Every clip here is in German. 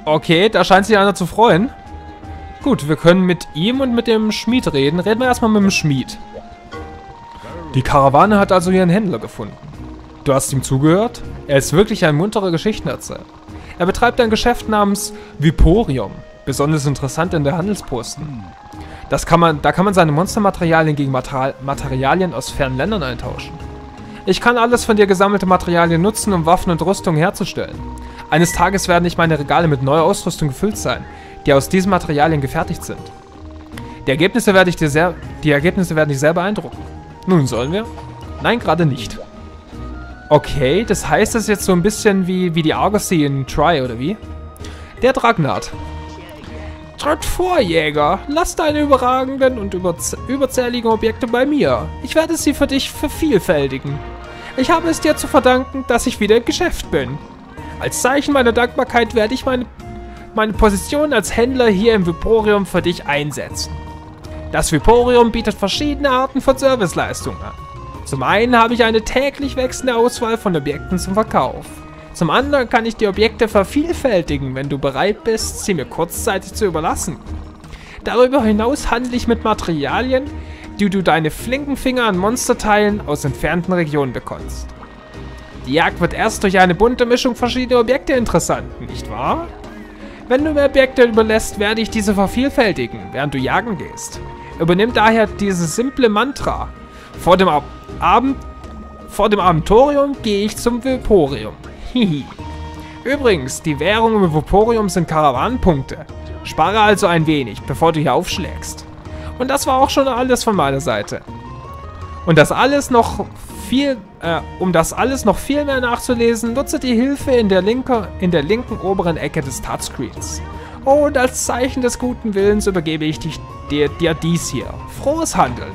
Okay, da scheint sich einer zu freuen. Gut, wir können mit ihm und mit dem Schmied reden. Reden wir erstmal mit dem Schmied. Die Karawane hat also hier einen Händler gefunden. Du hast ihm zugehört? Er ist wirklich ein munterer Geschichtenerzähler. Er betreibt ein Geschäft namens Viporium. Besonders interessant in der Handelsposten. Da kann man seine Monstermaterialien gegen Materialien aus fernen Ländern eintauschen. Ich kann alles von dir gesammelte Materialien nutzen, um Waffen und Rüstung herzustellen. Eines Tages werden nicht meine Regale mit neuer Ausrüstung gefüllt sein, die aus diesen Materialien gefertigt sind. Die Ergebnisse werden dich sehr beeindrucken. Nun, sollen wir? Nein, gerade nicht. Okay, das heißt, es ist jetzt so ein bisschen wie die Argosy in Try, oder wie? Der Dragnat. Tritt vor, Jäger. Lass deine überragenden und überzähligen Objekte bei mir. Ich werde sie für dich vervielfältigen. Ich habe es dir zu verdanken, dass ich wieder im Geschäft bin. Als Zeichen meiner Dankbarkeit werde ich meine Position als Händler hier im Viporium für dich einsetzen. Das Viporium bietet verschiedene Arten von Serviceleistungen an. Zum einen habe ich eine täglich wechselnde Auswahl von Objekten zum Verkauf. Zum anderen kann ich die Objekte vervielfältigen, wenn du bereit bist, sie mir kurzzeitig zu überlassen. Darüber hinaus handle ich mit Materialien, die du deine flinken Finger an Monsterteilen aus entfernten Regionen bekommst. Die Jagd wird erst durch eine bunte Mischung verschiedener Objekte interessant, nicht wahr? Wenn du mir Objekte überlässt, werde ich diese vervielfältigen, während du jagen gehst. Übernimm daher dieses simple Mantra. Vor dem Abentorium gehe ich zum Viporium. Hihi. Übrigens, die Währung im Viporium sind Karawanenpunkte. Spare also ein wenig, bevor du hier aufschlägst. Und das war auch schon alles von meiner Seite. Um das alles noch viel mehr nachzulesen, nutze die Hilfe in der linken oberen Ecke des Touchscreens. Und als Zeichen des guten Willens übergebe ich dir dies hier. Frohes Handeln.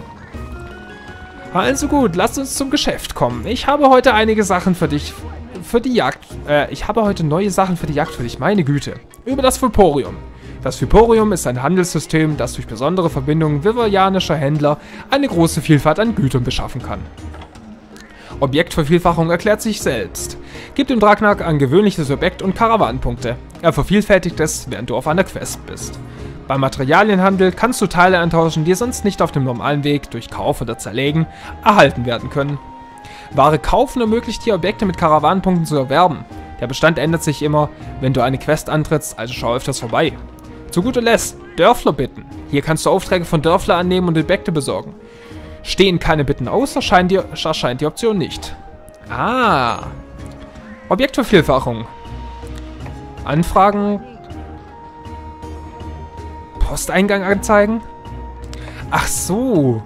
Also gut, lass uns zum Geschäft kommen. Ich habe heute einige Sachen für die Jagd. Ich habe heute neue Sachen für die Jagd für dich, meine Güte. Über das Viporium. Das Viporium ist ein Handelssystem, das durch besondere Verbindungen vivarianischer Händler eine große Vielfalt an Gütern beschaffen kann. Objektvervielfachung erklärt sich selbst. Gib dem Dragnat ein gewöhnliches Objekt und Karawanenpunkte. Er vervielfältigt es, während du auf einer Quest bist. Beim Materialienhandel kannst du Teile eintauschen, die sonst nicht auf dem normalen Weg durch Kauf oder Zerlegen erhalten werden können. Ware kaufen ermöglicht dir, Objekte mit Karawanenpunkten zu erwerben. Der Bestand ändert sich immer, wenn du eine Quest antrittst, also schau öfters vorbei. Zu guter Letzt, Dörfler bitten. Hier kannst du Aufträge von Dörfler annehmen und Objekte besorgen. Stehen keine Bitten aus, erscheint die Option nicht. Ah. Objektvervielfachung. Anfragen. Posteingang anzeigen? Ach so.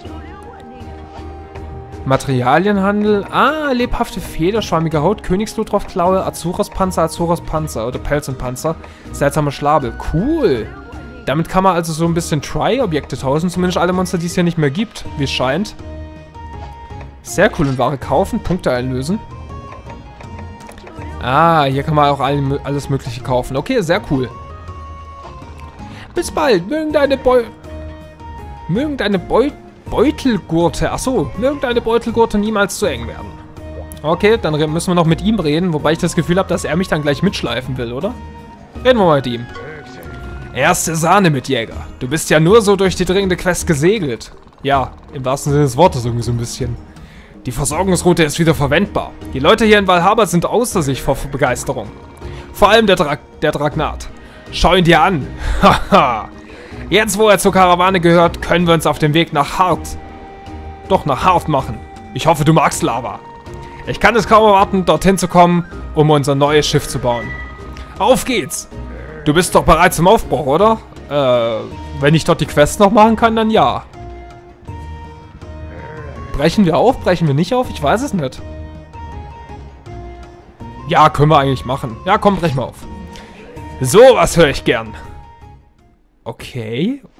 Materialienhandel. Ah, lebhafte Feder, schwammige Haut, Königsblutraufklaue, Azuros-Panzer oder Pelz und Panzer. Seltsamer Schlabel. Cool. Damit kann man also so ein bisschen Try-Objekte tauschen. Zumindest alle Monster, die es hier nicht mehr gibt, wie es scheint. Sehr cool. Und Ware kaufen, Punkte einlösen. Ah, hier kann man auch alles Mögliche kaufen. Okay, sehr cool. Bis bald. Mögen deine Beutelgurte. Achso, mögen deine Beutelgurte niemals zu eng werden. Okay, dann müssen wir noch mit ihm reden. Wobei ich das Gefühl habe, dass er mich dann gleich mitschleifen will, oder? Reden wir mal mit ihm. Erste Sahne, Mitjäger. Du bist ja nur so durch die dringende Quest gesegelt. Ja, im wahrsten Sinne des Wortes irgendwie so ein bisschen. Die Versorgungsroute ist wieder verwendbar. Die Leute hier in Valhalla sind außer sich vor Begeisterung. Vor allem der Dragnat. Schau ihn dir an. Haha. Jetzt, wo er zur Karawane gehört, können wir uns auf den Weg nach Hart machen. Ich hoffe, du magst Lava. Ich kann es kaum erwarten, dorthin zu kommen, um unser neues Schiff zu bauen. Auf geht's! Du bist doch bereit zum Aufbruch, oder? Wenn ich dort die Quest noch machen kann, dann ja. Brechen wir auf? Brechen wir nicht auf? Ich weiß es nicht. Ja, können wir eigentlich machen. Ja, komm, brechen wir auf. So, was höre ich gern. Okay.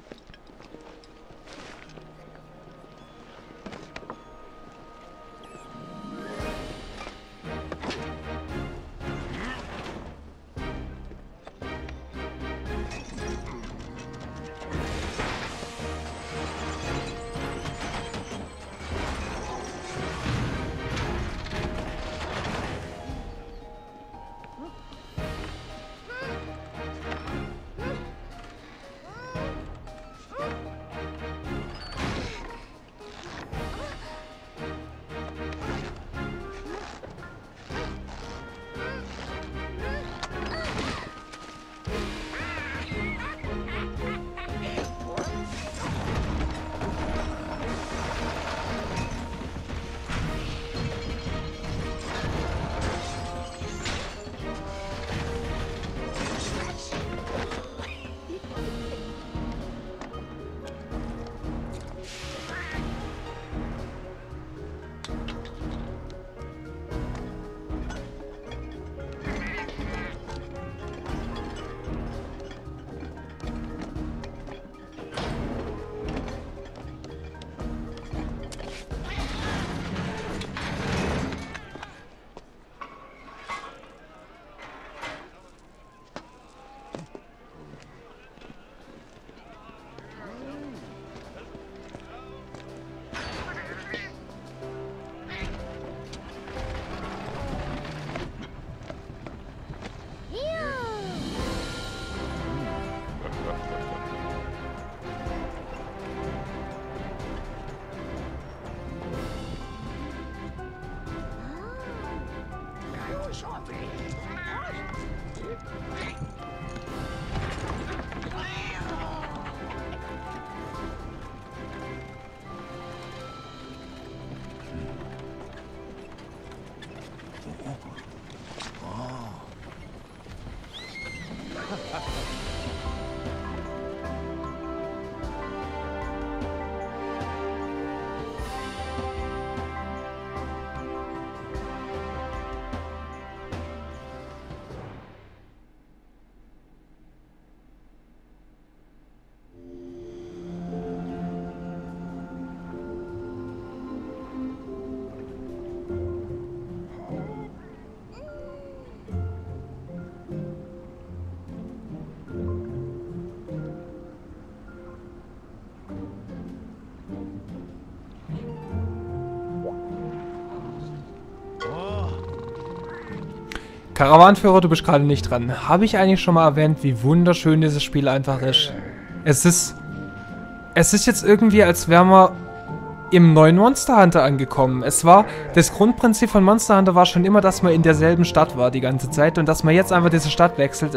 Karawanenführer, du bist gerade nicht dran. Habe ich eigentlich schon mal erwähnt, wie wunderschön dieses Spiel einfach ist? Es ist jetzt irgendwie, als wären wir im neuen Monster Hunter angekommen. Das Grundprinzip von Monster Hunter war schon immer, dass man in derselben Stadt war die ganze Zeit und dass man jetzt einfach diese Stadt wechselt.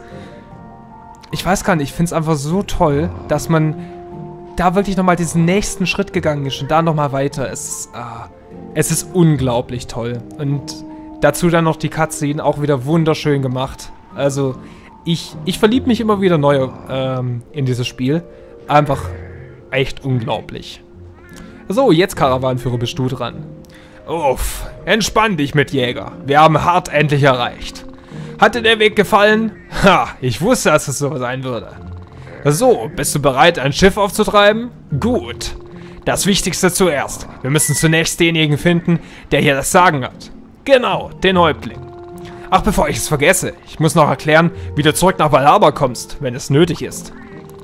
Ich weiß gar nicht, ich finde es einfach so toll, dass man da wirklich nochmal diesen nächsten Schritt gegangen ist und da nochmal weiter. Es ist unglaublich toll. Und dazu dann noch die Cutscene, auch wieder wunderschön gemacht. Also, ich verliebe mich immer wieder neu in dieses Spiel. Einfach echt unglaublich. So, jetzt Karawanenführer, bist du dran. Uff, entspann dich mit Jäger. Wir haben Hart endlich erreicht. Hat dir der Weg gefallen? Ha, ich wusste, dass es so sein würde. So, bist du bereit, ein Schiff aufzutreiben? Gut. Das Wichtigste zuerst. Wir müssen zunächst denjenigen finden, der hier das Sagen hat. Genau, den Häuptling. Ach, bevor ich es vergesse, ich muss noch erklären, wie du zurück nach Valhalla kommst, wenn es nötig ist.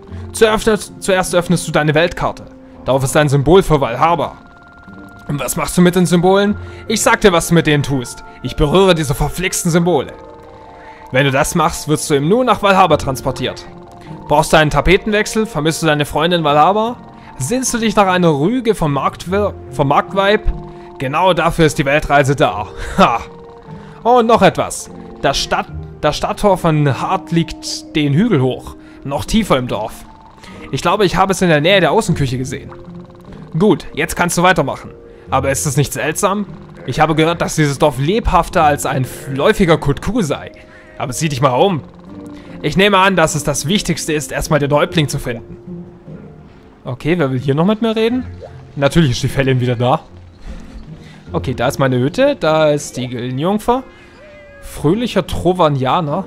Zuerst öffnest du deine Weltkarte. Darauf ist ein Symbol für Valhalla. Und was machst du mit den Symbolen? Ich sag dir, was du mit denen tust. Ich berühre diese verflixten Symbole. Wenn du das machst, wirst du im Nu nach Valhalla transportiert. Brauchst du einen Tapetenwechsel? Vermisst du deine Freundin Valhalla? Sehnst du dich nach einer Rüge vom Marktweib? Genau dafür ist die Weltreise da. Ha! Oh, und noch etwas. Das Stadttor von Hart liegt den Hügel hoch. Noch tiefer im Dorf. Ich glaube, ich habe es in der Nähe der Außenküche gesehen. Gut, jetzt kannst du weitermachen. Aber ist es nicht seltsam? Ich habe gehört, dass dieses Dorf lebhafter als ein läufiger Kutku sei. Aber sieh dich mal um. Ich nehme an, dass es das Wichtigste ist, erstmal den Häuptling zu finden. Okay, wer will hier noch mit mir reden? Natürlich ist die Fellin wieder da. Okay, da ist meine Hütte, da ist die Gildenjungfer. Fröhlicher Trovanianer.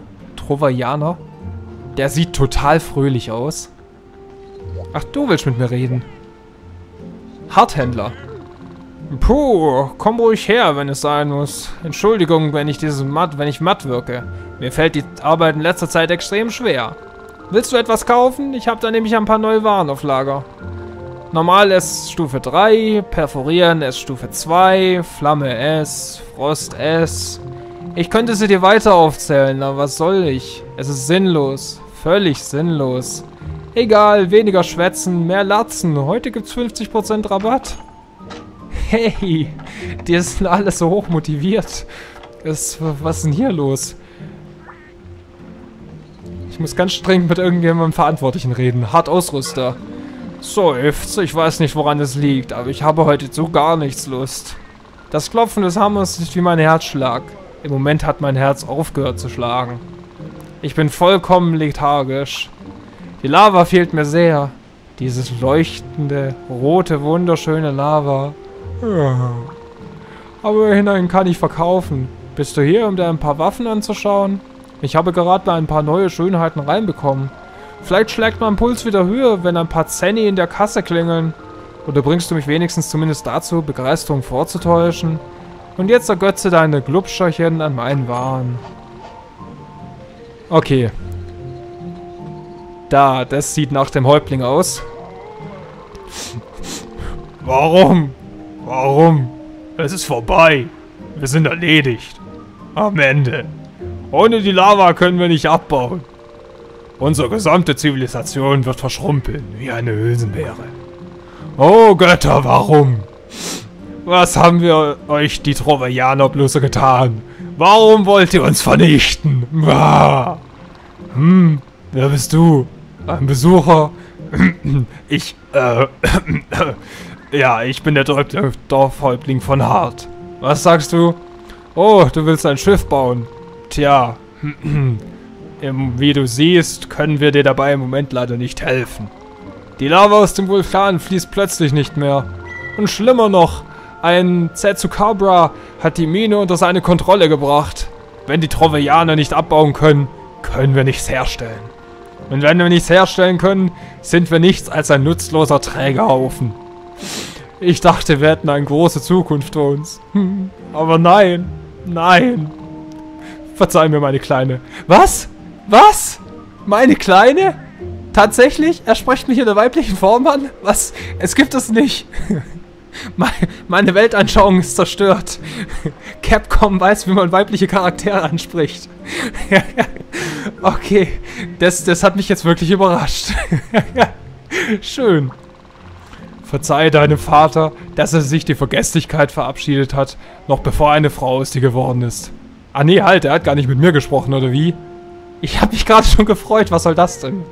Der sieht total fröhlich aus. Ach, du willst mit mir reden. Harthändler. Puh, komm ruhig her, wenn es sein muss. Entschuldigung, wenn ich matt wirke. Mir fällt die Arbeit in letzter Zeit extrem schwer. Willst du etwas kaufen? Ich habe da nämlich ein paar neue Waren auf Lager. Normal S Stufe 3, Perforieren S Stufe 2, Flamme S, Frost S. Ich könnte sie dir weiter aufzählen, aber was soll ich? Es ist sinnlos. Völlig sinnlos. Egal, weniger schwätzen, mehr latzen. Heute gibt's 50% Rabatt. Hey, die sind alle so hoch motiviert. Was ist denn hier los? Ich muss ganz streng mit irgendjemandem Verantwortlichen reden. Hart Ausrüster. Seufzt, ich weiß nicht, woran es liegt, aber ich habe heute zu gar nichts Lust. Das Klopfen des Hammers ist wie mein Herzschlag. Im Moment hat mein Herz aufgehört zu schlagen. Ich bin vollkommen lethargisch. Die Lava fehlt mir sehr. Dieses leuchtende, rote, wunderschöne Lava. Aber hinein kann ich verkaufen. Bist du hier, um dir ein paar Waffen anzuschauen? Ich habe gerade mal ein paar neue Schönheiten reinbekommen. Vielleicht schlägt mein Puls wieder höher, wenn ein paar Zenni in der Kasse klingeln. Oder bringst du mich wenigstens zumindest dazu, Begeisterung vorzutäuschen? Und jetzt ergötze deine Glubscherchen an meinen Waren. Okay. Das sieht nach dem Häuptling aus. Warum? Es ist vorbei. Wir sind erledigt. Am Ende. Ohne die Lava können wir nicht abbauen. Unsere gesamte Zivilisation wird verschrumpeln, wie eine Hülsenbeere. Oh Götter, warum? Was haben wir euch, die Trovanianer, bloß getan? Warum wollt ihr uns vernichten? Wer bist du? Ein Besucher? Ja, ich bin der Dorfhäuptling von Hart. Was sagst du? Oh, du willst ein Schiff bauen. Tja, wie du siehst, können wir dir dabei im Moment leider nicht helfen. Die Lava aus dem Vulkan fließt plötzlich nicht mehr. Und schlimmer noch, ein Zetsukabra hat die Mine unter seine Kontrolle gebracht. Wenn die Trovanianer nicht abbauen können, können wir nichts herstellen. Und wenn wir nichts herstellen können, sind wir nichts als ein nutzloser Trägerhaufen. Ich dachte, wir hätten eine große Zukunft für uns. Aber nein. Verzeih mir, meine Kleine. Was? Meine Kleine? Tatsächlich? Er spricht mich in der weiblichen Form an? Was? Es gibt es nicht. Meine Weltanschauung ist zerstört. Capcom weiß, wie man weibliche Charaktere anspricht. Okay, das hat mich jetzt wirklich überrascht. Schön. Verzeihe deinem Vater, dass er sich die Vergesslichkeit verabschiedet hat, noch bevor eine Frau aus dir geworden ist. Ah nee, halt, er hat gar nicht mit mir gesprochen, oder wie? Ich habe mich gerade schon gefreut, was soll das denn?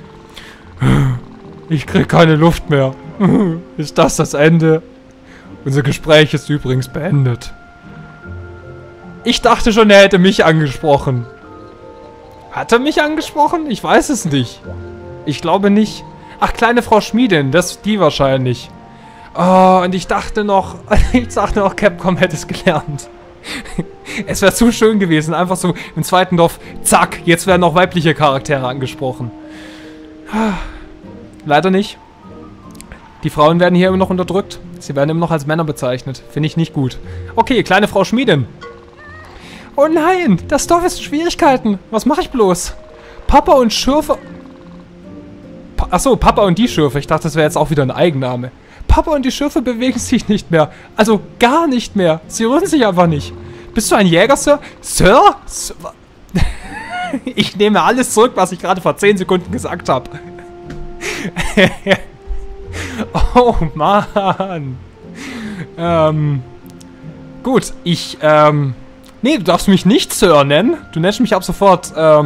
Ich krieg keine Luft mehr. Ist das Ende? Unser Gespräch ist übrigens beendet. Ich dachte schon, er hätte mich angesprochen. Hat er mich angesprochen? Ich weiß es nicht. Ich glaube nicht. Ach, kleine Frau Schmiedin, die wahrscheinlich. Oh, und ich dachte noch, Capcom hätte es gelernt. Es wäre zu schön gewesen, einfach so im zweiten Dorf, zack, jetzt werden auch weibliche Charaktere angesprochen. Leider nicht. Die Frauen werden hier immer noch unterdrückt. Sie werden immer noch als Männer bezeichnet. Finde ich nicht gut. Okay, kleine Frau Schmiedin. Oh nein, das Dorf ist in Schwierigkeiten. Was mache ich bloß? Papa und Schürfe... Achso, Papa und die Schürfe. Ich dachte, das wäre jetzt auch wieder ein Eigenname. Papa und die Schürfe bewegen sich nicht mehr. Also gar nicht mehr. Sie rühren sich einfach nicht. Bist du ein Jäger, Sir? Sir? Ich nehme alles zurück, was ich gerade vor 10 Sekunden gesagt habe. Oh, Mann. Gut, nee, du darfst mich nicht Sir nennen. Du nennst mich ab sofort, ja,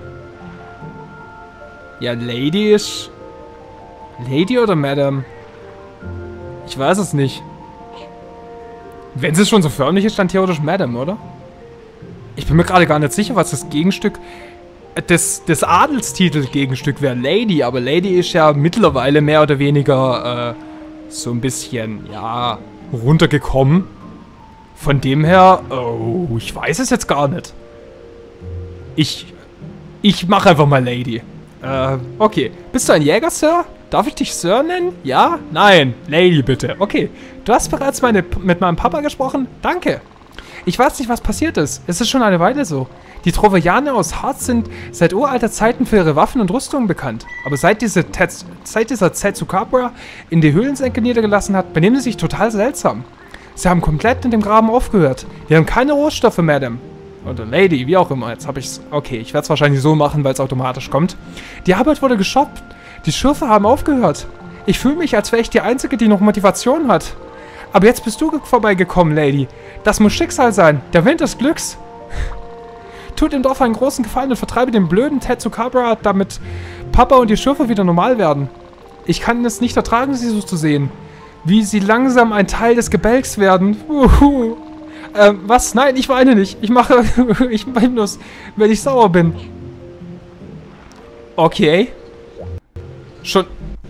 Lady ist... Lady oder Madam? Ich weiß es nicht. Wenn es schon so förmlich ist, dann theoretisch Madam, oder? Ich bin mir gerade gar nicht sicher, was das Gegenstück... Das Adelstitel-Gegenstück wäre Lady, aber Lady ist ja mittlerweile mehr oder weniger so ein bisschen, ja, runtergekommen. Von dem her, oh, ich weiß es jetzt gar nicht. Ich mache einfach mal Lady. Okay. Bist du ein Jäger, Sir? Darf ich dich Sir nennen? Ja? Nein. Lady, bitte. Okay. Du hast bereits mit meinem Papa gesprochen? Danke. Ich weiß nicht, was passiert ist. Es ist schon eine Weile so. Die Troverianer aus Harz sind seit uralter Zeiten für ihre Waffen und Rüstungen bekannt. Aber seit dieser Tetsukabra in die Höhlensenke niedergelassen hat, benehmen sie sich total seltsam. Sie haben komplett in dem Graben aufgehört. Wir haben keine Rohstoffe, Madam. Oder Lady, wie auch immer. Jetzt habe ich's. Okay, ich werde es wahrscheinlich so machen, weil es automatisch kommt. Die Arbeit wurde gestoppt. Die Schürfe haben aufgehört. Ich fühle mich, als wäre ich die Einzige, die noch Motivation hat. Aber jetzt bist du vorbeigekommen, Lady. Das muss Schicksal sein. Der Wind des Glücks. Tut dem Dorf einen großen Gefallen und vertreibe den blöden Tetsukabra, damit Papa und die Schürfe wieder normal werden. Ich kann es nicht ertragen, sie so zu sehen. Wie sie langsam ein Teil des Gebälks werden. Was? Nein, ich weine nicht. Ich weine bloß, wenn ich sauer bin. Okay. Schon...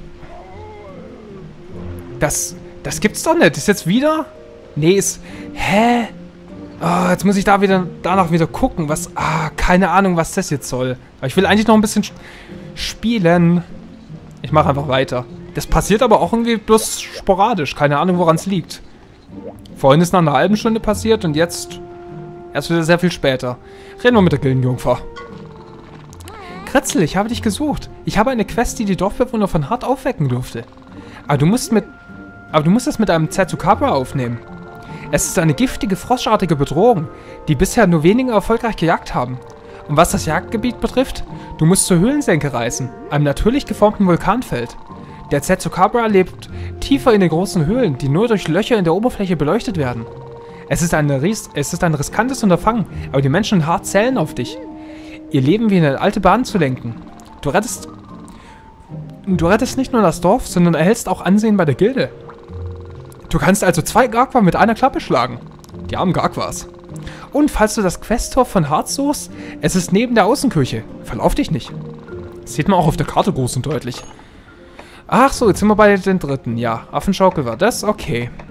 Das gibt's doch nicht. Ist jetzt wieder... Nee, ist... Hä? Oh, jetzt muss ich danach wieder gucken, was... keine Ahnung, was das jetzt soll. Aber ich will eigentlich noch ein bisschen spielen. Ich mache einfach weiter. Das passiert aber auch irgendwie bloß sporadisch. Keine Ahnung, woran es liegt. Vorhin ist nach einer halben Stunde passiert und jetzt... Erst wieder sehr viel später. Reden wir mit der Gildenjungfer. Kretzel, ich habe dich gesucht. Ich habe eine Quest, die Dorfbewohner von Hart aufwecken durfte. Aber du musst es mit einem Tetsukabra aufnehmen. Es ist eine giftige, froschartige Bedrohung, die bisher nur wenige erfolgreich gejagt haben. Und was das Jagdgebiet betrifft, du musst zur Höhlensenke reisen, einem natürlich geformten Vulkanfeld. Der Tetsukabra lebt tiefer in den großen Höhlen, die nur durch Löcher in der Oberfläche beleuchtet werden. Es ist ein riskantes Unterfangen, aber die Menschen in Hart zählen auf dich, ihr Leben wie in eine alte Bahn zu lenken. Du rettest nicht nur das Dorf, sondern erhältst auch Ansehen bei der Gilde. Du kannst also 2 Garqua mit einer Klappe schlagen. Die armen Garquas. Und falls du das Questtor von Hart suchst, es ist neben der Außenkirche. Verlauf dich nicht. Das sieht man auch auf der Karte groß und deutlich. Ach so, jetzt sind wir bei den dritten. Ja, Affenschaukel war das. Okay.